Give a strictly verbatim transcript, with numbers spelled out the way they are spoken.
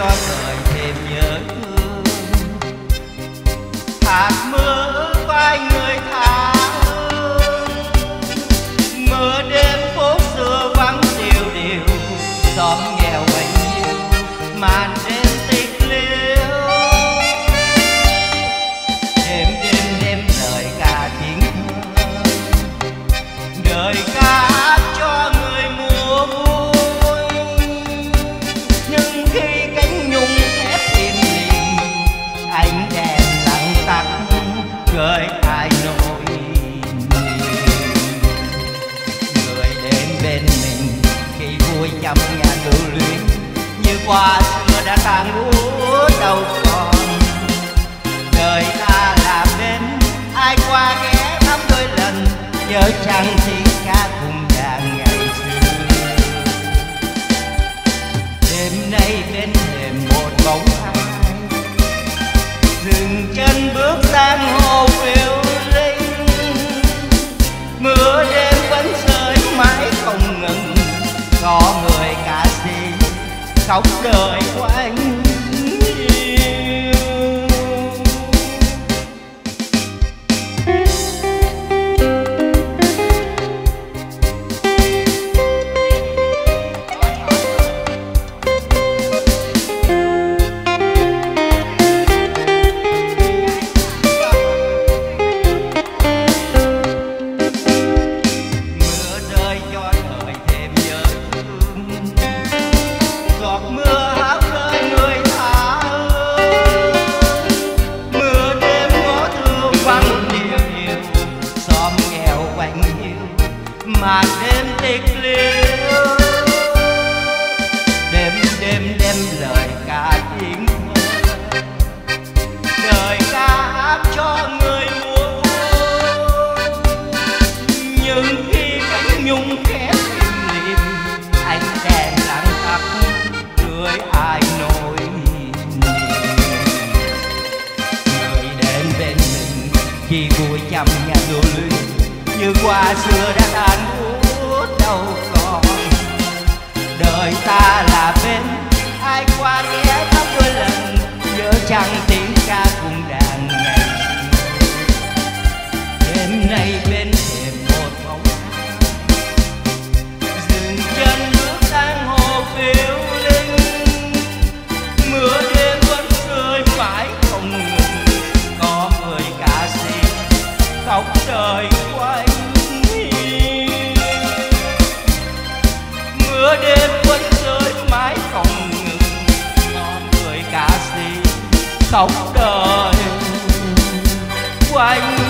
cho đời thêm nhớ thương. Hạt mưa vai người tha hương, mưa đêm phố xưa vắng điều điều, xóm nghèo bấy nhiêu màn đêm tịch liêu. Đêm đêm đêm lời ca tiếng thơ, đời ca hát cho người mùa vui. Nhưng khi cánh nhung thép im lìm, ánh đèn lặng tắt gợi ai nỗi niềm. Người đến bên mình khi vui trong nhà lưu luyến, như qua xưa đã tàn úa đâu còn. Đời ta là bên ai qua ghé thăm đôi lần, nhớ chăng tiếng ca cùng đàn ngày xưa. Đêm nay bên thềm một bóng ai, dừng chân bước sang hồ phiêu linh. Mưa đêm vẫn rơi mãi không ngừng, có người ca sĩ khóc đời của anh yêu. Màn đêm tịch liêu, đêm đêm đêm lời ca tiếng thơ, đời ca hát cho người mùa vui. Nhưng khi cánh nhung khép im lìm, ánh đèn lặng tắt người ai nỗi niềm. Người đến bên mình khi vui trong nhà lưu luyến, như qua xưa đã tan úa đâu còn. Đời ta là bên ai qua ghé thăm đôi lần, nhớ chăng tiếng ca cùng đàn ngày xưa. Đêm nay bên thềm một bóng ai, dừng chân bước sang hồ phiêu linh. Mưa đêm vẫn rơi mãi không ngừng, có người ca sĩ khóc đời quay. Mưa đêm vẫn rơi mãi không ngừng, có người ca sĩ khóc đời quanh.